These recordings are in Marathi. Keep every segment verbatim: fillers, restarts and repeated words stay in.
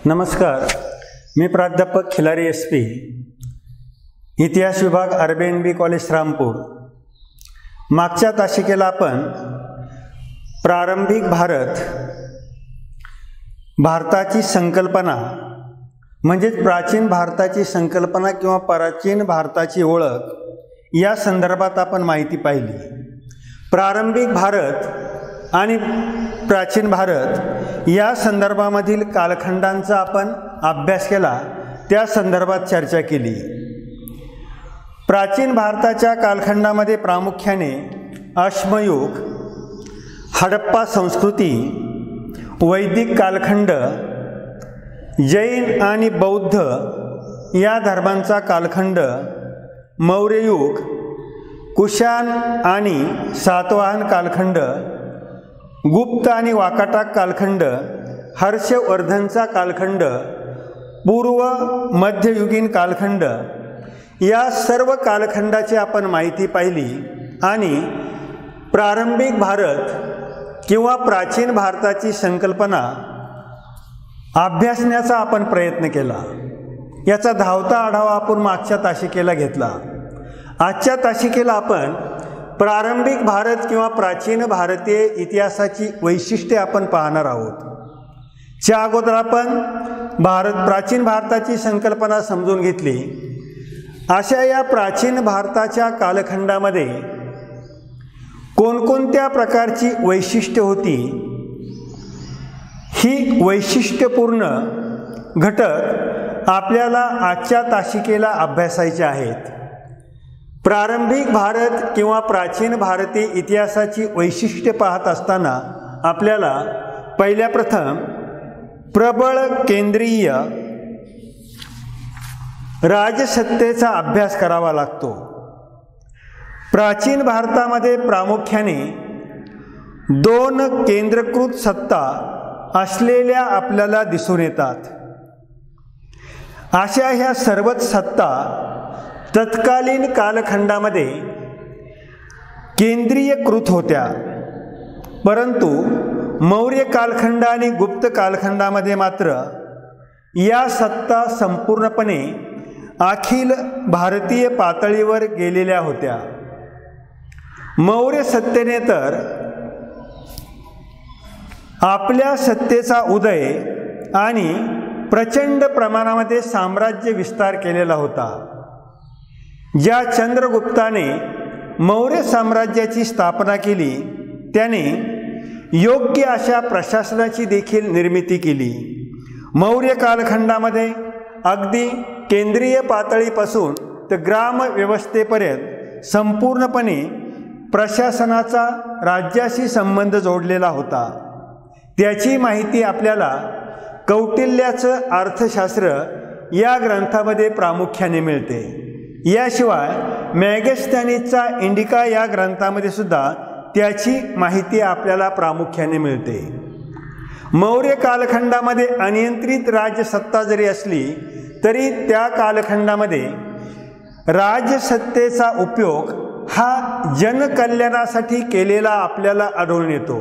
नमस्कार, मी प्राध्यापक खिलारी एस पी, इतिहास विभाग R B N B college Rampur. मागच्या तासिकेला आपण प्रारंभिक भारत, भारताची संकल्पना म्हणजेच प्राचीन भारताची संकल्पना किंवा प्राचीन भारताची ओळख या संदर्भात आपण माहिती पाहिली. प्रारंभिक भारत आणि प्राचीन भारत या संदर्भामधील कालखंडांचा आपण अभ्यास केला, त्या संदर्भात चर्चा केली. प्राचीन भारताच्या कालखंडामध्ये प्रामुख्याने अश्मयुग, हडप्पा संस्कृती, वैदिक कालखंड, जैन आणि बौद्ध या धर्मांचा कालखंड, मौर्ययुग, कुशाण आणि सातवाहन कालखंड, गुप्त आणि वाकाटक कालखंड, हर्षवर्धनचा कालखंड, पूर्व मध्ययुगीन कालखंड या सर्व कालखंडाची आपण माहिती पाहिली आणि प्रारंभिक भारत किंवा प्राचीन भारताची संकल्पना अभ्यासण्याचा आपण प्रयत्न केला. याचा धावता आढावा आपण मागच्या तासिकेला घेतला. आजच्या तासिकेला आपण प्रारंभिक भारत किंवा प्राचीन भारतीय इतिहासाची वैशिष्ट्ये आपण पाहणार आहोत. च्या अगोदर आपण भारत प्राचीन भारताची संकल्पना समजून घेतली. अशा या प्राचीन भारताच्या कालखंडामध्ये कोणकोणत्या प्रकारची वैशिष्ट्ये होती, ही वैशिष्ट्यपूर्ण घटक आपल्याला आजच्या तासिकेला अभ्यासायचे आहेत. प्रारंभिक भारत किंवा प्राचीन भारतीय इतिहासाची वैशिष्ट्ये पाहत असताना आपल्याला पहिल्या प्रथम प्रबळ केंद्रीय राजसत्तेचा अभ्यास करावा लागतो. प्राचीन भारतामध्ये प्रामुख्याने दोन केंद्रीकृत सत्ता असलेल्या आपल्याला दिसून येतात. अशा ह्या सर्वच सत्ता तत्कालीन कालखंडामध्ये केंद्रीयकृत होत्या, परंतु मौर्य कालखंड आणि गुप्त कालखंडामध्ये मात्र या सत्ता संपूर्णपणे अखिल भारतीय पातळीवर गेलेल्या होत्या. मौर्य सत्तेने तर आपल्या सत्तेचा उदय आणि प्रचंड प्रमाणामध्ये साम्राज्य विस्तार केलेला होता. ज्या चंद्रगुप्ताने मौर्य साम्राज्याची स्थापना केली, त्याने योग्य अशा प्रशासनाची देखील निर्मिती केली. मौर्य कालखंडामध्ये अगदी केंद्रीय पातळीपासून तर ग्राम व्यवस्थेपर्यंत संपूर्णपणे प्रशासनाचा राज्याशी संबंध जोडलेला होता. त्याची माहिती आपल्याला कौटिल्याचं अर्थशास्त्र या ग्रंथामध्ये प्रामुख्याने मिळते. याशिवाय मॅगस्थॅनीजचा इंडिका या ग्रंथामध्ये सुद्धा त्याची माहिती आपल्याला प्रामुख्याने मिळते. मौर्य कालखंडामध्ये अनियंत्रित राजसत्ता जरी असली तरी त्या कालखंडामध्ये राजसत्तेचा उपयोग हा जनकल्याणासाठी केलेला आपल्याला आढळून येतो.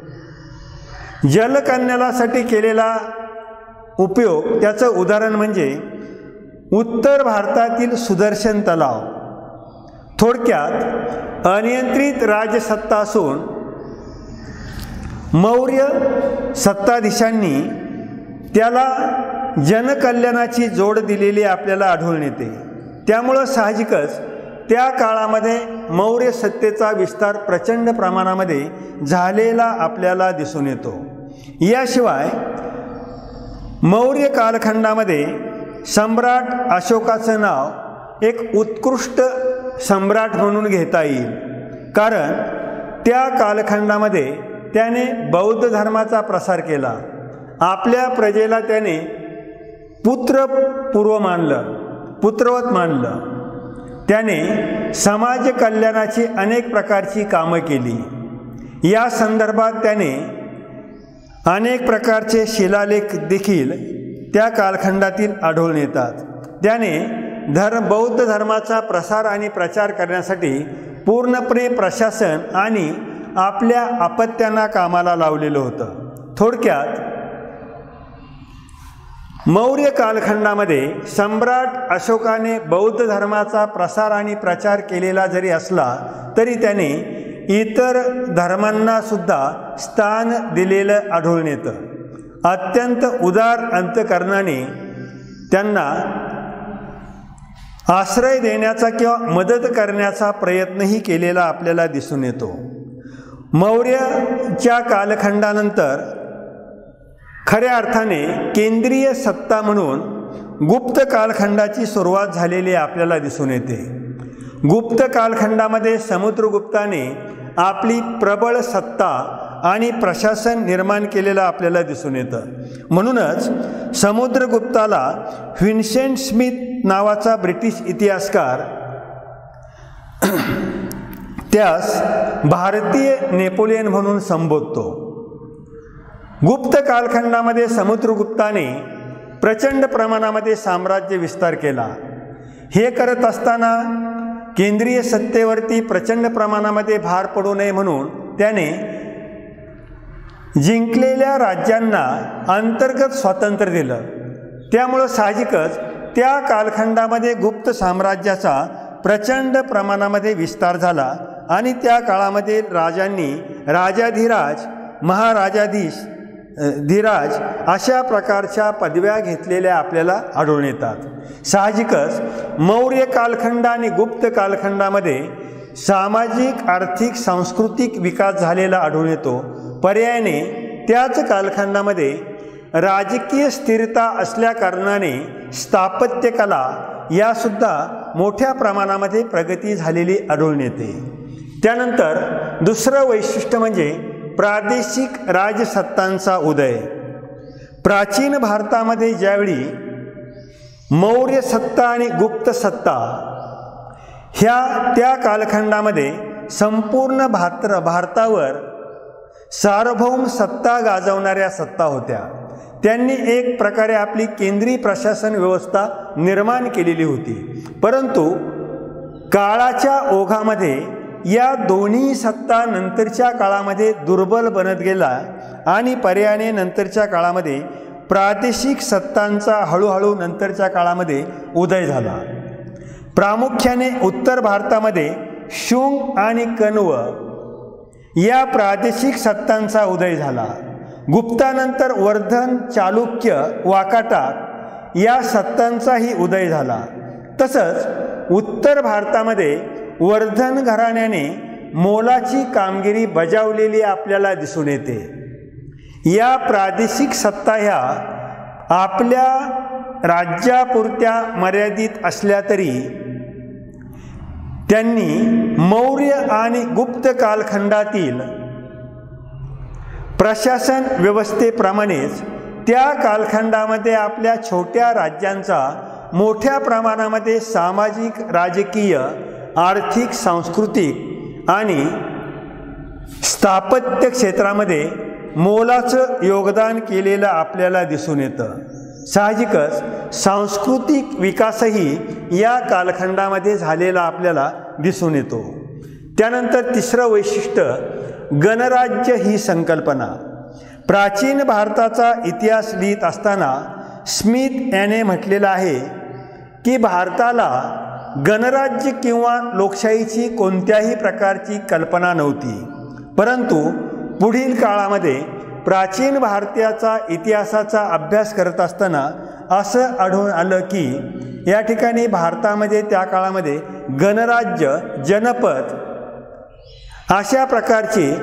जलकल्याणासाठी केलेला उपयोग, त्याचं उदाहरण म्हणजे उत्तर भारतातील सुदर्शन तलाव. थोडक्यात अनियंत्रित राजसत्ता असून मौर्य सत्ताधीशांनी त्याला जनकल्याणाची जोड दिलेली आपल्याला आढळून येते. त्यामुळं साहजिकच त्या काळामध्ये मौर्य सत्तेचा विस्तार प्रचंड प्रमाणामध्ये झालेला आपल्याला दिसून येतो. याशिवाय मौर्य कालखंडामध्ये सम्राट अशोकाचं नाव एक उत्कृष्ट सम्राट म्हणून घेता येईल, कारण त्या कालखंडामध्ये त्याने बौद्ध धर्माचा प्रसार केला. आपल्या प्रजेला त्याने पुत्रपूर्व मानलं, पुत्रवत मानलं. त्याने समाज कल्याणाची अनेक प्रकारची कामं केली. या संदर्भात त्याने अनेक प्रकारचे शिलालेख देखील त्या कालखंडातील आढळून येतात. त्याने धर्म बौद्ध धर्माचा प्रसार आणि प्रचार करण्यासाठी पूर्णपणे प्रशासन आणि आपल्या अपत्यांना कामाला लावलेलं होतं. थोडक्यात मौर्य कालखंडामध्ये सम्राट अशोकाने बौद्ध धर्माचा प्रसार आणि प्रचार केलेला जरी असला तरी त्याने इतर धर्मांना सुद्धा स्थान दिलेलं आढळून येतं. अत्यंत उदार अंतकरणाने त्यांना आश्रय देण्याचा किंवा मदत करण्याचा प्रयत्नही केलेला आपल्याला दिसून येतो. मौर्याच्या कालखंडानंतर खऱ्या अर्थाने केंद्रीय सत्ता म्हणून गुप्त कालखंडाची सुरुवात झालेली आपल्याला दिसून येते. गुप्त कालखंडामध्ये समुद्रगुप्ताने आपली प्रबळ सत्ता आणि प्रशासन निर्माण केलेलं आपल्याला दिसून येतं. म्हणूनच समुद्रगुप्ताला व्हिन्सेंट स्मिथ नावाचा ब्रिटिश इतिहासकार त्यास भारतीय नेपोलियन म्हणून संबोधतो. गुप्त कालखंडामध्ये समुद्रगुप्ताने प्रचंड प्रमाणामध्ये साम्राज्य विस्तार केला. हे करत असताना केंद्रीय सत्तेवरती प्रचंड प्रमाणामध्ये भार पडू नये म्हणून त्याने जिंकलेल्या राज्यांना अंतर्गत स्वातंत्र्य दिलं. त्यामुळं साहजिकच त्या कालखंडामध्ये गुप्त साम्राज्याचा प्रचंड प्रमाणामध्ये विस्तार झाला आणि त्या काळामध्ये राजांनी राजाधिराज, महाराजाधीश धीराज अशा प्रकारच्या पदव्या घेतलेल्या आपल्याला आढळून येतात. साहजिकच मौर्य कालखंड आणि गुप्त कालखंडामध्ये सामाजिक, आर्थिक, सांस्कृतिक विकास झालेला आढळून येतो. पर्यायाने त्याच कालखंडामध्ये राजकीय स्थिरता असल्या कारणाने स्थापत्यकला यासुद्धा मोठ्या प्रमाणामध्ये प्रगती झालेली आढळून येते. त्यानंतर दुसरं वैशिष्ट्य म्हणजे प्रादेशिक राजसत्तांचा उदय. प्राचीन भारतामध्ये ज्यावेळी मौर्य सत्ता आणि गुप्त सत्ता ह्या त्या कालखंडामध्ये संपूर्ण भात भारतावर सार्वभौम सत्ता गाजवणाऱ्या सत्ता होत्या. त्यांनी एक प्रकारे आपली केंद्रीय प्रशासन व्यवस्था निर्माण केलेली होती. परंतु काळाच्या ओघामध्ये या दोन्ही सत्ता नंतरच्या काळामध्ये दुर्बल बनत गेला आणि पर्यायाने नंतरच्या काळामध्ये प्रादेशिक सत्तांचा हळूहळू नंतरच्या काळामध्ये उदय झाला. प्रामुख्याने उत्तर भारतामध्ये शुंग आणि कण्व या प्रादेशिक सत्तांचा उदय झाला. गुप्तानंतर वर्धन, चालुक्य, वाकाटक या सत्तांचाही उदय झाला. तसंच उत्तर भारतामध्ये वर्धन घराण्याने मोलाची कामगिरी बजावलेली आपल्याला दिसून येते. या प्रादेशिक सत्ता ह्या आपल्या राज्यापुरत्या मर्यादित असल्या तरी त्यांनी मौर्य आणि गुप्त कालखंडातील प्रशासन व्यवस्थेप्रमाणेच त्या कालखंडामध्ये आपल्या छोट्या राज्यांचा मोठ्या प्रमाणामध्ये सामाजिक, राजकीय, आर्थिक, सांस्कृतिक आणि स्थापत्य क्षेत्रामध्ये मोलाचं योगदान केलेलं आपल्याला दिसून येतं. साहजिकच सांस्कृतिक विकासही या कालखंडामध्ये झालेला आपल्याला दिसून येतो. त्यानंतर तिसरं वैशिष्ट्य गणराज्य ही संकल्पना. प्राचीन भारताचा इतिहास लिहित असताना स्मिथ याने म्हटलेलं आहे की भारताला गणराज्य किंवा लोकशाहीची कोणत्याही प्रकारची कल्पना नव्हती. परंतु पुढील काळामध्ये प्राचीन भारताचा इतिहासाचा अभ्यास करत असताना असं आढळून आलं की या ठिकाणी भारतामध्ये त्या काळामध्ये गणराज्य, जनपद अशा प्रकारची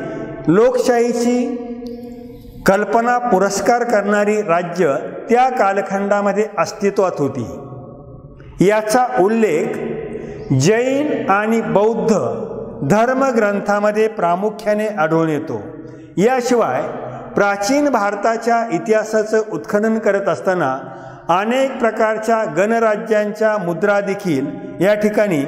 लोकशाहीची कल्पना पुरस्कार करणारी राज्य त्या कालखंडामध्ये अस्तित्वात होती. याचा उल्लेख जैन आणि बौद्ध धर्मग्रंथामध्ये प्रामुख्याने आढळून येतो. याशिवाय प्राचीन भारताच्या इतिहासाचं उत्खनन करत असताना अनेक प्रकारच्या गणराज्यांच्या मुद्रा देखील या ठिकाणी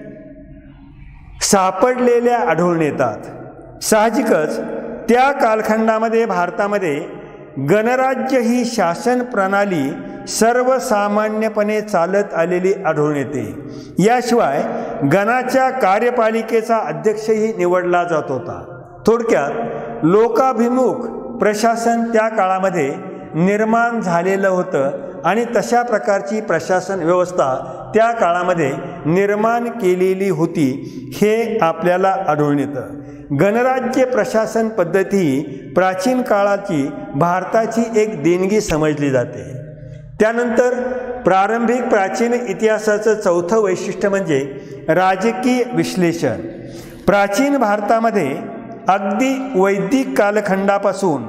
सापडलेल्या आढळून येतात. साहजिकच त्या कालखंडामध्ये भारतामध्ये गणराज्य ही शासन प्रणाली सर्वसामान्यपणे चालत आलेली आढळून येते. याशिवाय गणाच्या कार्यपालिकेचा अध्यक्षही निवडला जात होता. थोडक्यात लोकाभिमुख प्रशासन त्या काळामध्ये निर्माण झालेलं होतं आणि तशा प्रकारची प्रशासन व्यवस्था त्या काळामध्ये निर्माण केलेली होती हे आपल्याला आढळून येतं. गणराज्य प्रशासन पद्धती प्राचीन काळाची भारताची एक देणगी समजली जाते. त्यानंतर प्रारंभिक प्राचीन इतिहासाचं चौथं वैशिष्ट्य म्हणजे राजकीय विश्लेषण. प्राचीन भारतामध्ये अगदी वैदिक कालखंडापासून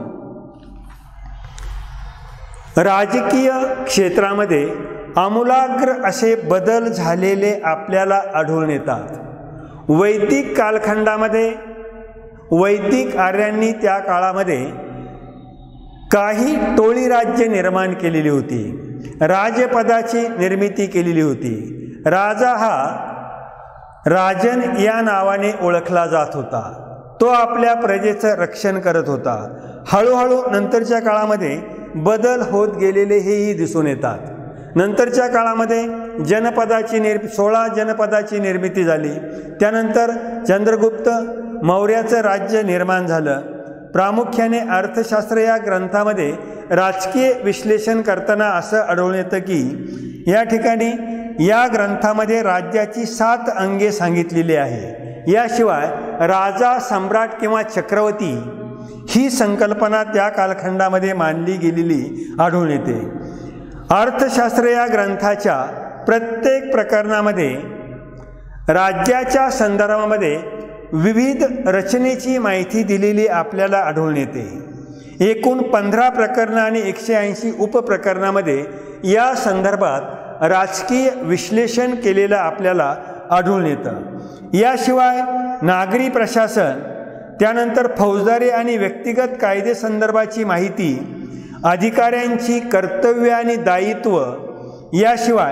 राजकीय क्षेत्रामध्ये आमूलाग्र असे बदल झालेले आपल्याला आढळून येतात. वैदिक कालखंडामध्ये वैदिक आर्यांनी त्या काळामध्ये काही टोळी राज्य निर्माण केलेली होती. राजपदाची निर्मिती केलेली होती. राजा हा राजन या नावाने ओळखला जात होता. तो आपल्या प्रजेचं रक्षण करत होता. हळूहळू नंतरच्या काळामध्ये बदल होत गेलेले हेही दिसून येतात. नंतरच्या काळामध्ये जनपदाची निर् सोळा जनपदाची निर्मिती झाली. त्यानंतर चंद्रगुप्त मौर्याचं राज्य निर्माण झालं. प्रामुख्याने अर्थशास्त्र या ग्रंथामध्ये राजकीय विश्लेषण करताना असं आढळून येतं की या ठिकाणी या ग्रंथामध्ये राज्याची सात अंगे सांगितलेली आहे. याशिवाय राजा, सम्राट किंवा चक्रवर्ती ही संकल्पना त्या कालखंडामध्ये मानली गेलेली आढळून येते. अर्थशास्त्र या ग्रंथाच्या प्रत्येक प्रकरणामध्ये राज्याच्या संदर्भामध्ये विविध रचनेची माहिती दिलेली आपल्याला आढळून येते. एकूण पंधरा प्रकरणं आणि एकशे ऐंशी उपप्रकरणामध्ये या संदर्भात राजकीय विश्लेषण केलेलं आपल्याला आढळून येतं. याशिवाय नागरी प्रशासन, त्यानंतर फौजदारी आणि व्यक्तिगत कायदेसंदर्भाची माहिती, अधिकाऱ्यांची कर्तव्य आणि दायित्व, याशिवाय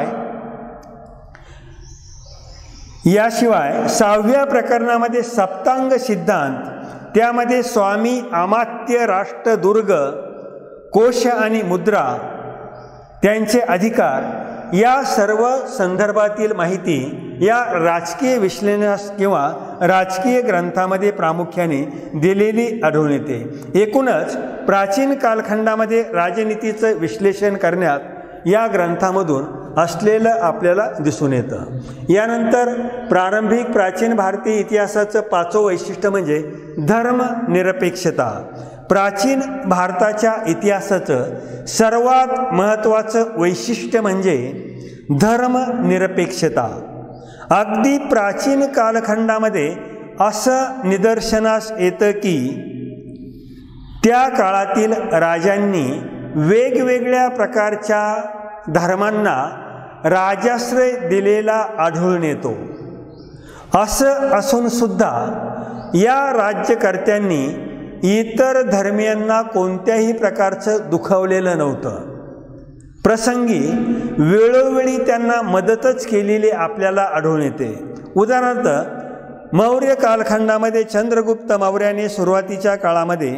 याशिवाय सहाव्या प्रकरणामध्ये सप्तांग सिद्धांत, त्यामध्ये स्वामी, अमात्य, राष्ट्रदुर्ग, कोश आणि मुद्रा, त्यांचे अधिकार, या सर्व संदर्भातील माहिती या राजकीय विश्लेषण किंवा राजकीय ग्रंथामध्ये प्रामुख्याने दिलेली आढळून येते. एकूणच प्राचीन कालखंडामध्ये राजनीतीचं विश्लेषण करण्यात या ग्रंथामधून असलेलं आपल्याला दिसून येतं. यानंतर प्रारंभिक प्राचीन भारतीय इतिहासाचं पाचवं वैशिष्ट्य म्हणजे धर्मनिरपेक्षता. प्राचीन भारताच्या इतिहासाचं सर्वात महत्त्वाचं वैशिष्ट्य म्हणजे धर्मनिरपेक्षता. अगदी प्राचीन कालखंडामध्ये असं निदर्शनास येतं की त्या काळातील राजांनी वेगवेगळ्या प्रकारच्या धर्मांना राजाश्रय दिलेला आढळून येतो. असं असून सुद्धा या राज्यकर्त्यांनी इतर धर्मीयांना कोणत्याही प्रकारचं दुखावलेलं नव्हतं. प्रसंगी वेळोवेळी त्यांना मदतच केलेली आपल्याला आढळून येते. उदाहरणार्थ मौर्य कालखंडामध्ये चंद्रगुप्त मौर्याने सुरुवातीच्या काळामध्ये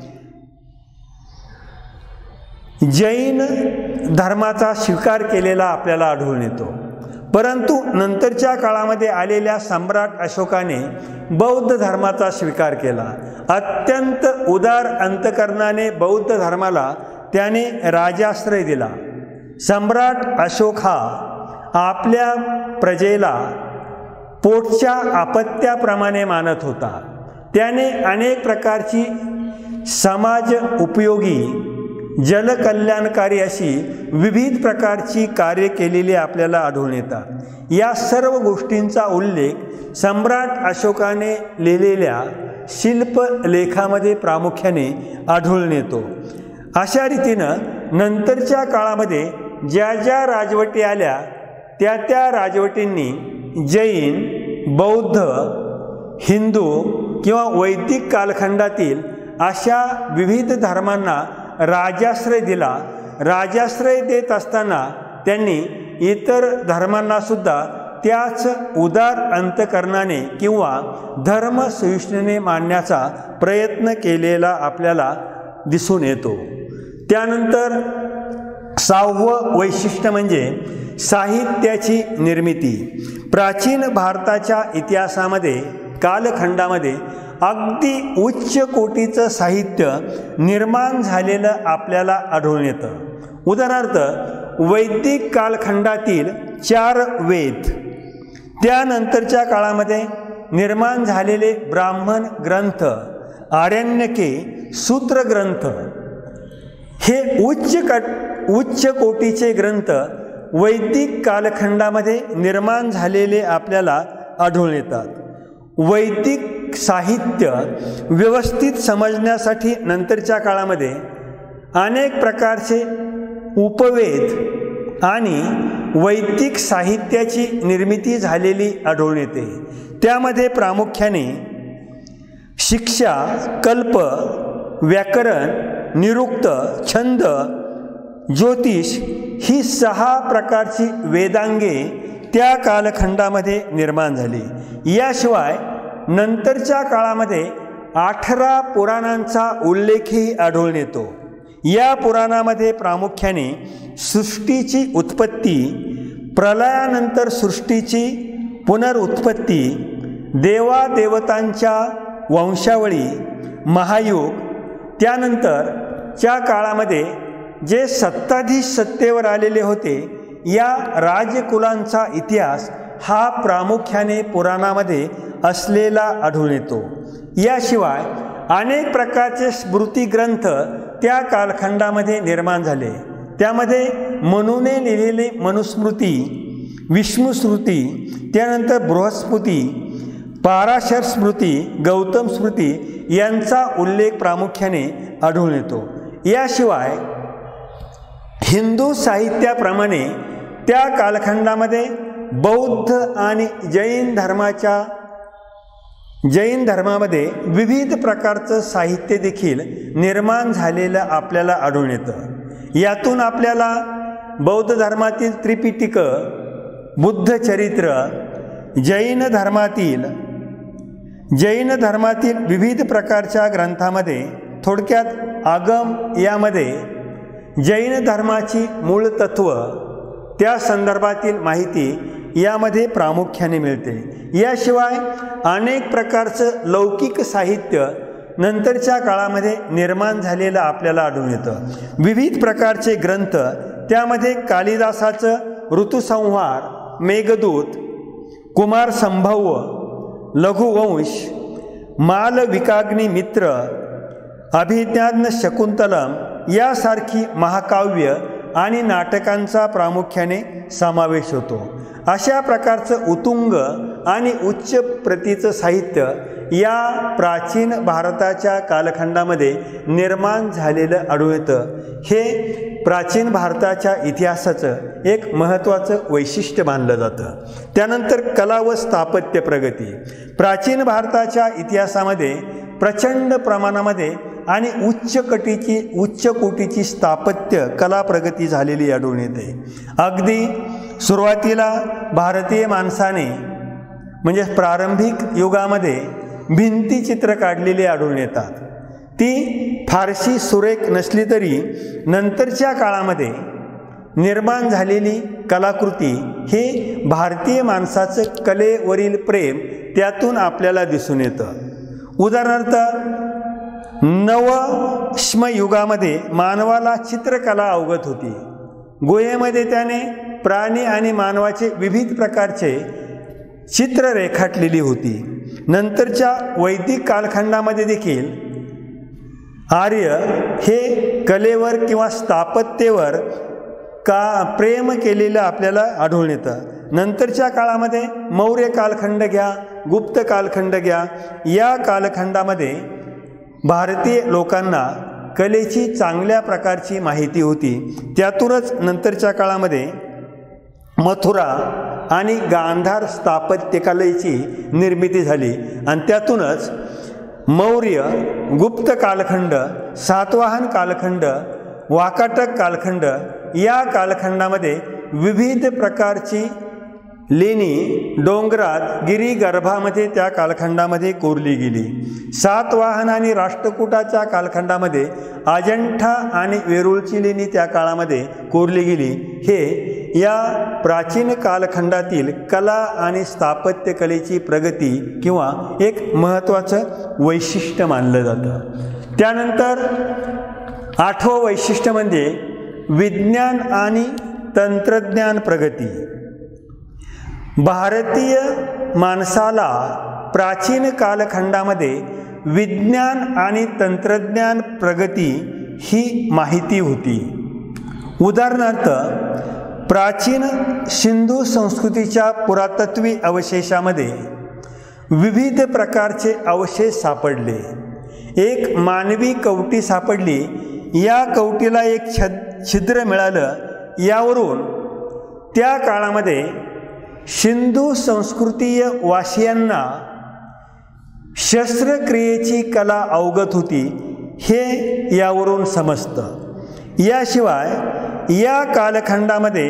जैन धर्माचा स्वीकार केलेला आपल्याला आढळून येतो. परंतु नंतरच्या काळामध्ये आलेल्या सम्राट अशोकाने बौद्ध धर्माचा स्वीकार केला. अत्यंत उदार अंतकरणाने बौद्ध धर्माला त्याने राजाश्रय दिला. सम्राट अशोक हा आपल्या प्रजेला पोटच्या अपत्याप्रमाणे मानत होता. त्याने अनेक प्रकारची समाज उपयोगी, जलकल्याणकारी अशी विविध प्रकारची कार्य केलेली आपल्याला आढळून येतात. या सर्व गोष्टींचा उल्लेख सम्राट अशोकाने लिहिलेल्या शिल्पलेखामध्ये प्रामुख्याने आढळून येतो. अशा रीतीनं नंतरच्या काळामध्ये ज्या ज्या राजवटी आल्या त्या त्या राजवटींनी जैन, बौद्ध, हिंदू किंवा वैदिक कालखंडातील अशा विविध धर्मांना राजाश्रय दिला. राजाश्रय देत असताना त्यांनी इतर धर्मांना सुद्धा त्याच उदार अंतकरणाने किंवा धर्मसहिष्णुतेने मानण्याचा प्रयत्न केलेला आपल्याला दिसून येतो. त्यानंतर सहावं वैशिष्ट्य म्हणजे साहित्याची निर्मिती. प्राचीन भारताच्या इतिहासामध्ये कालखंडामध्ये अगदी उच्च कोटीचं साहित्य निर्माण झालेलं आपल्याला आढळून येतं. उदाहरणार्थ वैदिक कालखंडातील चार वेद, त्यानंतरच्या काळामध्ये निर्माण झालेले ब्राह्मण ग्रंथ, आरण्यके, सूत्र ग्रंथ, हे उच्च कट उच्च कोटीचे ग्रंथ वैदिक कालखंडामध्ये निर्माण झालेले आपल्याला आढळून येतात. वैदिक साहित्य व्यवस्थित समजण्यासाठी नंतरच्या काळामध्ये अनेक प्रकारचे उपवेद आणि वैदिक साहित्याची निर्मिती झालेली आढळून येते. त्यामध्ये प्रामुख्याने शिक्षा, कल्प, व्याकरण, निरुक्त, छंद, ज्योतिष ही सहा प्रकारची वेदांगे त्या कालखंडामध्ये निर्माण झाली. याशिवाय नंतरच्या काळामध्ये अठरा पुराणांचा उल्लेखही आढळून येतो. या पुराणामध्ये प्रामुख्याने सृष्टीची उत्पत्ती, प्रलयानंतर सृष्टीची पुनरुत्पत्ती, देवादेवतांच्या वंशावळी, महायुग, त्यानंतरच्या काळामध्ये जे सत्ताधीश सत्तेवर आलेले होते या राजकुलांचा इतिहास हा प्रामुख्याने पुराणामध्ये असलेला आढळून येतो. याशिवाय अनेक प्रकारचे स्मृतिग्रंथ त्या कालखंडामध्ये निर्माण झाले. त्यामध्ये मनुने लिहिलेली मनुस्मृती, विष्णुस्मृती, त्यानंतर बृहस्पती, पाराशर स्मृती, गौतम स्मृती यांचा उल्लेख प्रामुख्याने आढळून येतो. याशिवाय हिंदू साहित्याप्रमाणे त्या कालखंडामध्ये बौद्ध आणि जैन धर्माच्या जैन धर्मामध्ये विविध प्रकारचं साहित्य देखील निर्माण झालेलं आपल्याला आढळून येतं. यातून आपल्याला बौद्ध धर्मातील त्रिपिटक, बुद्धचरित्र, जैन धर्मातील जैन धर्मातील विविध प्रकारच्या ग्रंथामध्ये थोडक्यात आगम यामध्ये जैन धर्माची मूळ तत्व, त्या संदर्भातील माहिती यामध्ये प्रामुख्याने मिळते. याशिवाय अनेक प्रकारचं लौकिक साहित्य नंतरच्या काळामध्ये निर्माण झालेलं आपल्याला आढळून येतं. विविध प्रकारचे ग्रंथ, त्यामध्ये कालिदासाचं ऋतुसंहार, मेघदूत, कुमार संभव, लघुवंश, मालविकाग्नी मित्र, अभिज्ञान शकुंतलम यासारखी महाकाव्य आणि नाटकांचा प्रामुख्याने समावेश होतो. अशा प्रकारचं उत्तुंग आणि उच्च प्रतीचं साहित्य या प्राचीन भारताच्या कालखंडामध्ये निर्माण झालेलं आढळून येतं. हे प्राचीन भारताच्या इतिहासाचं एक महत्त्वाचं वैशिष्ट्य मानलं जातं. त्यानंतर कला व स्थापत्य प्रगती. प्राचीन भारताच्या इतिहासामध्ये प्रचंड प्रमाणामध्ये आणि उच्च कटीची उच्च कोटीची स्थापत्य कला प्रगती झालेली आढळून येते. अगदी सुरुवातीला भारतीय माणसाने म्हणजे प्रारंभिक युगामध्ये भिंतीचित्र काढलेली आढळून येतात. ती फारशी सुरेख नसली तरी नंतरच्या काळामध्ये निर्माण झालेली कलाकृती हे भारतीय माणसाचं कलेवरील प्रेम त्यातून आपल्याला दिसून येतं. उदाहरणार्थ नवश्म युगामध्ये मानवाला चित्रकला अवगत होती. गुहेमध्ये त्याने प्राणी आणि मानवाचे विविध प्रकारचे चित्र रेखाटलेली होती. नंतरच्या वैदिक कालखंडामध्ये देखील आर्य हे कलेवर किंवा स्थापत्येवर का प्रेम केलेलं आपल्याला आढळून येतं. नंतरच्या काळामध्ये मौर्य कालखंड घ्या, गुप्त कालखंड घ्या, या कालखंडामध्ये भारतीय लोकांना कलेची चांगल्या प्रकारची माहिती होती. त्यातूनच नंतरच्या काळामध्ये मथुरा आणि गांधार स्थापत्यकलेची निर्मिती झाली आणि त्यातूनच मौर्य, गुप्त कालखंड, सातवाहन कालखंड, वाकाटक कालखंड या कालखंडामध्ये विविध प्रकारची लेणी डोंगरात गिरिगर्भामध्ये त्या कालखंडामध्ये कोरली गेली. सातवाहन आणि राष्ट्रकूटाच्या कालखंडामध्ये अजंठा आणि वेरूळची लेणी त्या काळामध्ये कोरली गेली. हे या प्राचीन कालखंडातील कला आणि स्थापत्य कलेची प्रगती किंवा एक महत्त्वाचं वैशिष्ट्य मानलं जातं. त्यानंतर आठवं वैशिष्ट्य म्हणजे विज्ञान आणि तंत्रज्ञान प्रगती. भारतीय माणसाला प्राचीन कालखंडामध्ये विज्ञान आणि तंत्रज्ञान प्रगती ही माहिती होती. उदाहरणार्थ, प्राचीन सिंधू संस्कृतीच्या पुरातत्वी अवशेषामध्ये विविध प्रकारचे अवशेष सापडले. एक मानवी कवटी सापडली. या कवटीला एक छद छिद्र मिळालं. यावरून त्या काळामध्ये सिंधू संस्कृतीय वासियांना शस्त्रक्रियेची कला अवगत होती हे यावरून समजतं. याशिवाय या कालखंडामध्ये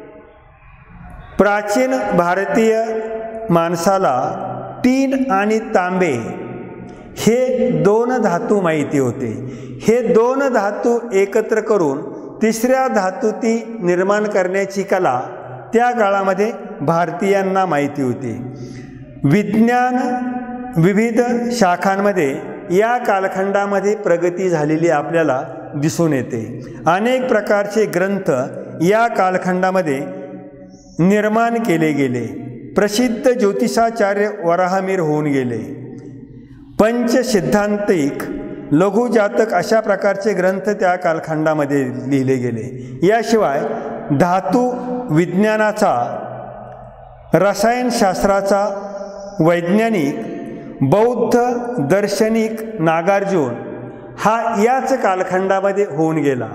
प्राचीन भारतीय माणसाला टीन आणि तांबे हे दोन धातू माहिती होते. हे दोन धातू एकत्र करून तिसऱ्या धातूती निर्माण करण्याची कला त्या काळामध्ये भारतीयांना माहिती होती. विज्ञान विविध शाखांमध्ये या कालखंडामध्ये प्रगती झालेली आपल्याला दिसून येते. अनेक प्रकारचे ग्रंथ या कालखंडामध्ये निर्माण केले गेले. प्रसिद्ध ज्योतिषाचार्य वराहमिहिर होऊन गेले. पंचसिद्धांतिक, लघुजातक अशा प्रकारचे ग्रंथ त्या कालखंडामध्ये लिहिले गेले. याशिवाय धातू विज्ञानाचा, रसायनशास्त्राचा वैज्ञानिक, बौद्ध दार्शनिक नागार्जुन हा याच कालखंडामध्ये होऊन गेला.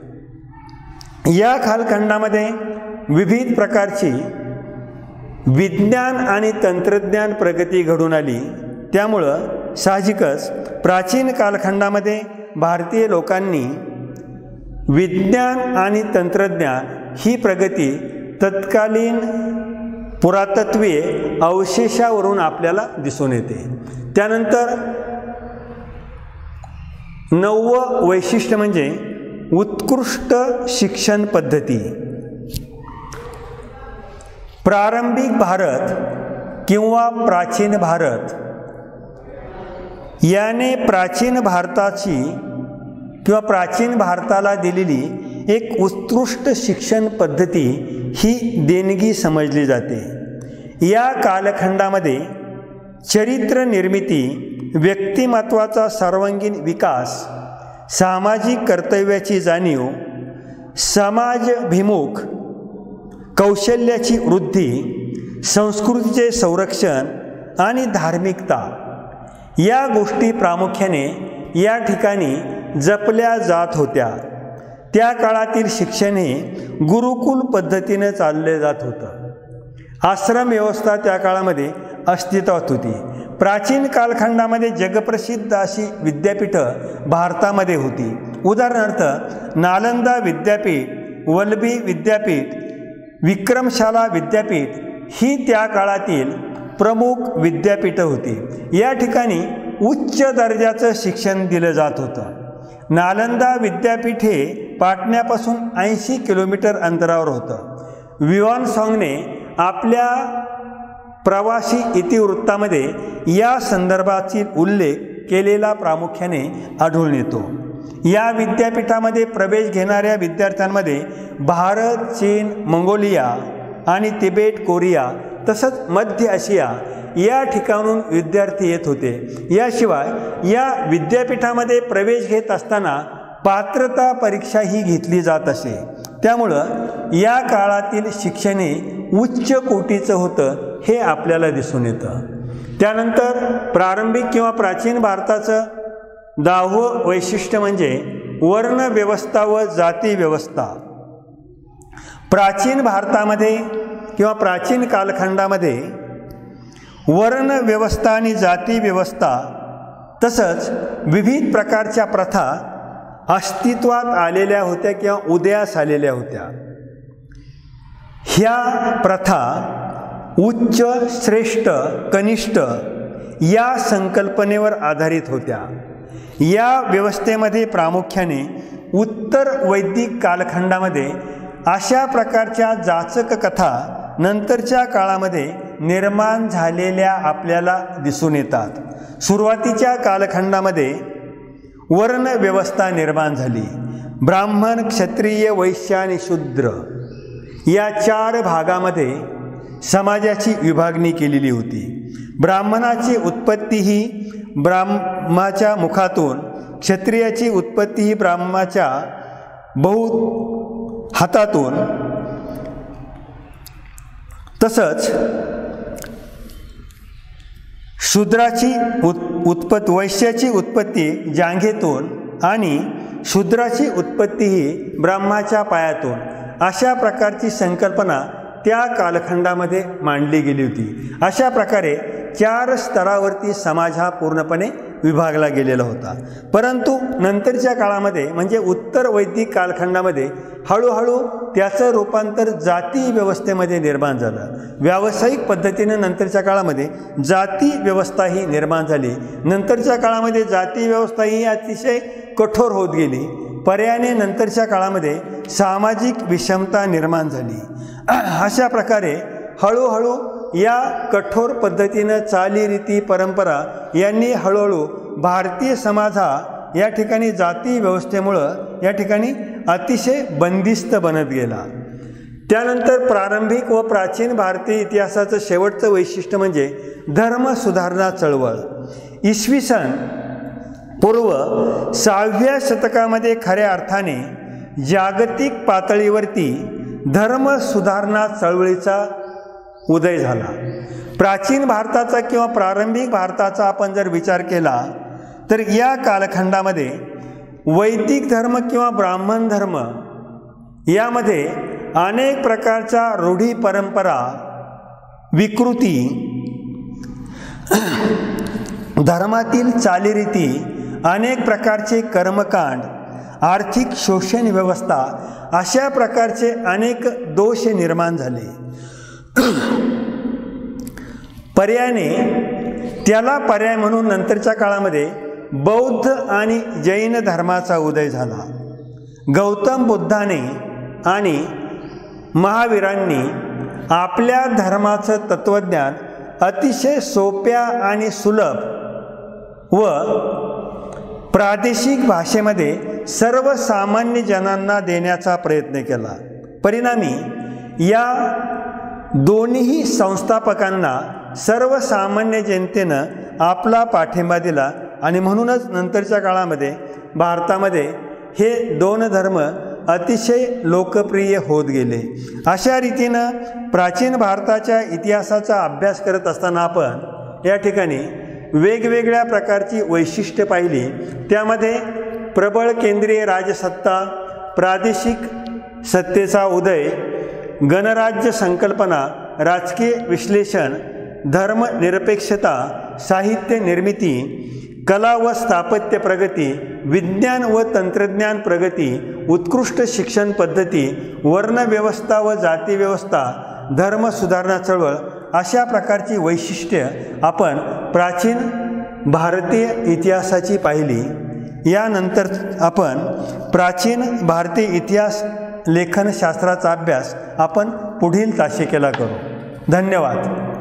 या कालखंडामध्ये विविध प्रकारची विज्ञान आणि तंत्रज्ञान प्रगती घडून आली. त्यामुळं साहजिकच प्राचीन कालखंडामध्ये भारतीय लोकांनी विज्ञान आणि तंत्रज्ञान ही प्रगती तत्कालीन पुरातत्वीय अवशेषावरून आपल्याला दिसून येते. त्यानंतर नववं वैशिष्ट्य म्हणजे उत्कृष्ट शिक्षण पद्धती. प्रारंभिक भारत किंवा प्राचीन भारत याने प्राचीन भारताची किंवा प्राचीन भारताला दिलेली एक उत्कृष्ट शिक्षण पद्धती ही देणगी समजली जाते. या कालखंडामध्ये चरित्र निर्मिती, व्यक्तिमत्वाचा सर्वांगीण विकास, सामाजिक कर्तव्याची जाणीव, समाजभिमुख कौशल्याची वृद्धी, संस्कृतीचे संरक्षण आणि धार्मिकता या गोष्टी प्रामुख्याने या ठिकाणी जपल्या जात होत्या. त्या काळातील शिक्षण हे गुरुकुल पद्धतीने चालले जात होतं. आश्रम व्यवस्था त्या काळामध्ये अस्तित्वात होती. प्राचीन कालखंडामध्ये जगप्रसिद्ध अशी विद्यापीठं भारतामध्ये होती. उदाहरणार्थ नालंदा विद्यापीठ, वल्लभी विद्यापीठ, विक्रमशाला विद्यापीठ ही त्या काळातील प्रमुख विद्यापीठं होती. या ठिकाणी उच्च दर्जाचं शिक्षण दिलं जात होतं. नालंदा विद्यापीठ हे पाटण्यापासून ऐंशी किलोमीटर अंतरावर होतं. विवान सॉंगने आपल्या प्रवासी इतिवृत्तामध्ये या संदर्भाची उल्लेख केलेला प्रामुख्याने आढळून येतो. या विद्यापीठामध्ये प्रवेश घेणाऱ्या विद्यार्थ्यांमध्ये भारत, चीन, मंगोलिया आणि तिबेट, कोरिया तसंच मध्य आशिया या ठिकाणून विद्यार्थी येत होते. याशिवाय या विद्यापीठामध्ये प्रवेश घेत असताना पात्रता परीक्षा ही घेतली जात असे. त्यामुळं या काळातील शिक्षण हे उच्च कोटीचं होतं हे आपल्याला दिसून येतं. त्यानंतर प्रारंभिक किंवा प्राचीन भारताचं दहावं वैशिष्ट्य म्हणजे वर्णव्यवस्था व जाती व्यवस्था. प्राचीन भारतामध्ये किंवा प्राचीन कालखंडामध्ये वर्णव्यवस्था आणि जाती व्यवस्था तसंच विविध प्रकारच्या प्रथा अस्तित्वात आलेल्या होत्या किंवा उदयास आलेल्या होत्या. ह्या प्रथा उच्च, श्रेष्ठ, कनिष्ठ या संकल्पनेवर आधारित होत्या. या व्यवस्थेमध्ये प्रामुख्याने उत्तर वैदिक कालखंडामध्ये अशा प्रकारच्या जाचक कथा नंतरच्या काळामध्ये निर्माण झालेल्या आपल्याला दिसून येतात. सुरुवातीच्या कालखंडामध्ये वर्ण व्यवस्था निर्माण झाली. ब्राह्मण, क्षत्रिय, वैश्य आणि शूद्र या चार भागामध्ये समाजाची विभागणी केलेली होती. ब्राह्मणाची उत्पत्ती ही ब्राह्मणाच्या मुखातून, क्षत्रियाची उत्पत्ती ही ब्राह्मणाच्या बहु हातातून, तसंच शूद्राची उत् उत्पत्त वैश्याची उत्पत्ती जांघेतून आणि शूद्राची उत्पत्ती ही ब्रह्माच्या पायातून, अशा प्रकारची संकल्पना त्या कालखंडामध्ये मांडली गेली होती. अशा प्रकारे चार स्तरावरती समाज हा पूर्णपणे विभागला गेलेला होता. परंतु नंतरच्या काळामध्ये म्हणजे उत्तर वैदिक कालखंडामध्ये हळूहळू त्याचं रूपांतर जाती व्यवस्थेमध्ये निर्माण झालं. व्यावसायिक पद्धतीने नंतरच्या काळामध्ये जाती व्यवस्था ही निर्माण झाली. नंतरच्या काळामध्ये जाती व्यवस्था ही अतिशय कठोर होत गेली. पर्यायाने नंतरच्या काळामध्ये सामाजिक विषमता निर्माण झाली. अशा प्रकारे हळूहळू या कठोर पद्धतीनं चालीरीती परंपरा यांनी हळूहळू भारतीय समाज हा या ठिकाणी जाती व्यवस्थेमुळं या ठिकाणी अतिशय बंदिस्त बनत गेला. त्यानंतर प्रारंभिक व प्राचीन भारतीय इतिहासाचं शेवटचं वैशिष्ट्य म्हणजे धर्म सुधारणा चळवळ. इसवी सन पूर्व सहाव्या शतकामध्ये खऱ्या अर्थाने जागतिक पातळीवरती धर्म सुधारणा चळवळीचा उदय झाला. प्राचीन भारताचा किंवा प्रारंभिक भारताचा आपण जर विचार केला तर या कालखंडामध्ये वैदिक धर्म किंवा ब्राह्मण धर्म यामध्ये अनेक प्रकारच्या रूढी परंपरा, विकृती, धर्मातील चालीरीती, अनेक प्रकारचे कर्मकांड, आर्थिक शोषण व्यवस्था, अशा प्रकारचे अनेक दोष निर्माण झाले. पर्यायाने त्याला पर्याय म्हणून नंतरच्या काळामध्ये बौद्ध आणि जैन धर्माचा उदय झाला. गौतम बुद्धाने आणि महावीरांनी आपल्या धर्माचं तत्त्वज्ञान अतिशय सोप्या आणि सुलभ व प्रादेशिक भाषेमध्ये सर्वसामान्य जनांना देण्याचा प्रयत्न केला. परिणामी या दोन्ही संस्थापकांना सर्वसामान्य जनतेनं आपला पाठिंबा दिला आणि म्हणूनच नंतरच्या काळामध्ये भारतामध्ये हे दोन धर्म अतिशय लोकप्रिय होत गेले. अशा रीतीनं प्राचीन भारताच्या इतिहासाचा अभ्यास करत असताना आपण या ठिकाणी वेगवेगळ्या प्रकारची वैशिष्ट्ये पाहिली. त्यामध्ये प्रबळ केंद्रीय राजसत्ता, प्रादेशिक सत्तेचा उदय, गणराज्य संकल्पना, राजकीय विश्लेषण, धर्मनिरपेक्षता, साहित्य निर्मिती, कला व स्थापत्य प्रगती, विज्ञान व तंत्रज्ञान प्रगती, उत्कृष्ट शिक्षण पद्धती, वर्णव्यवस्था व जातीव्यवस्था, धर्म सुधारणा चळवळ, अशा प्रकारची वैशिष्ट्ये आपण प्राचीन भारतीय इतिहासाची पाहिली. यानंतर आपण प्राचीन भारतीय इतिहास लेखनशास्त्राचा अभ्यास आपण पुढील तासिकेला करू. धन्यवाद.